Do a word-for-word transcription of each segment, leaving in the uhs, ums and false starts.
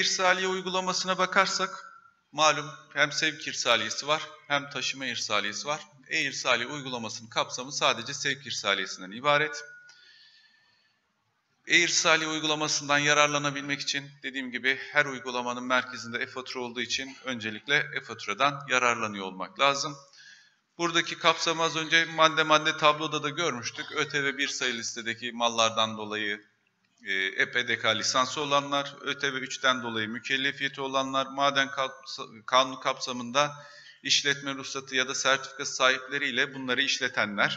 E-İrsaliye uygulamasına bakarsak, malum hem sevk irsaliyesi var hem taşıma irsaliyesi var. E-İrsaliye uygulamasının kapsamı sadece sevk irsaliyesinden ibaret. E-İrsaliye uygulamasından yararlanabilmek için dediğim gibi her uygulamanın merkezinde e-fatura olduğu için öncelikle e-faturadan yararlanıyor olmak lazım. Buradaki kapsamı az önce madde madde tabloda da görmüştük. ÖTV bir sayılı listedeki mallardan dolayı E P D K lisansı olanlar, ÖTV üçten dolayı mükellefiyeti olanlar, maden kanunu kapsamında işletme ruhsatı ya da sertifikası sahipleriyle bunları işletenler,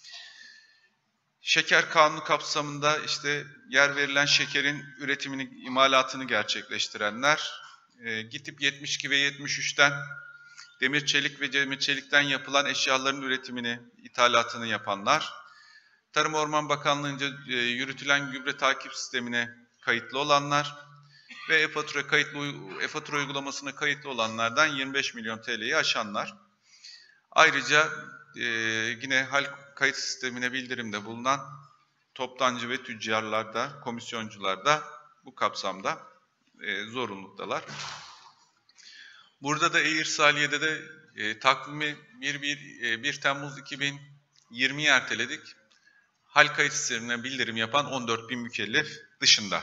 şeker kanunu kapsamında işte yer verilen şekerin üretimini, imalatını gerçekleştirenler, e, gidip yetmiş iki ve yetmiş üçten demir çelik ve demir çelikten yapılan eşyaların üretimini, ithalatını yapanlar, Tarım Orman Bakanlığı'nca e, yürütülen gübre takip sistemine kayıtlı olanlar ve e-fatura kayıtlı e-fatura uygulamasına kayıtlı olanlardan yirmi beş milyon T L'yi aşanlar. Ayrıca e, yine hal kayıt sistemine bildirimde bulunan toptancı ve tüccarlar da, komisyoncular da bu kapsamda e, zorunluluktalar. Burada da E-İrsaliye'de de e, takvimi bir Temmuz iki bin yirmi'yi erteledik. Hal kayıt sistemine bildirim yapan on dört bin mükellef dışında.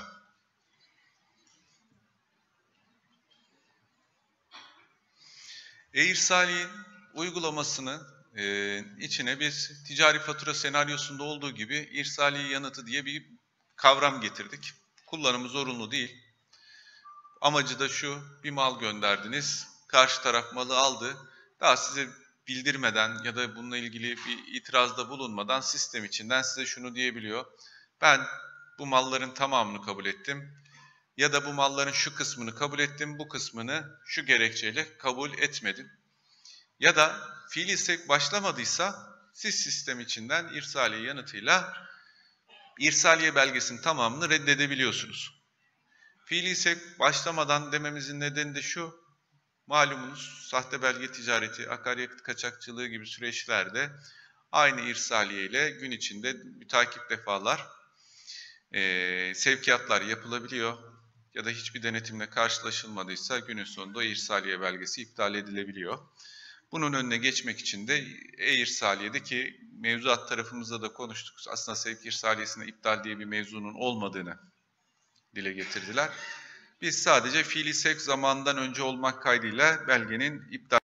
E-İrsaliye uygulamasını e, içine biz ticari fatura senaryosunda olduğu gibi irsaliye yanıtı diye bir kavram getirdik. Kullanımı zorunlu değil. Amacı da şu, bir mal gönderdiniz, karşı taraf malı aldı, daha size bildirmeden ya da bununla ilgili bir itirazda bulunmadan sistem içinden size şunu diyebiliyor. Ben bu malların tamamını kabul ettim ya da bu malların şu kısmını kabul ettim, bu kısmını şu gerekçeyle kabul etmedim. Ya da fiili sevk başlamadıysa siz sistem içinden irsaliye yanıtıyla irsaliye belgesinin tamamını reddedebiliyorsunuz. Fiili sevk başlamadan dememizin nedeni de şu, malumunuz sahte belge ticareti, akaryakıt kaçakçılığı gibi süreçlerde aynı irsaliye ile gün içinde mütakip defalar e, sevkiyatlar yapılabiliyor ya da hiçbir denetimle karşılaşılmadıysa günün sonunda irsaliye belgesi iptal edilebiliyor. Bunun önüne geçmek için de e-İrsaliye'deki mevzuat tarafımızda da konuştuk. Aslında sevk irsaliyesine iptal diye bir mevzunun olmadığını dile getirdiler. Biz sadece fiili sevk zamanından önce olmak kaydıyla belgenin iptal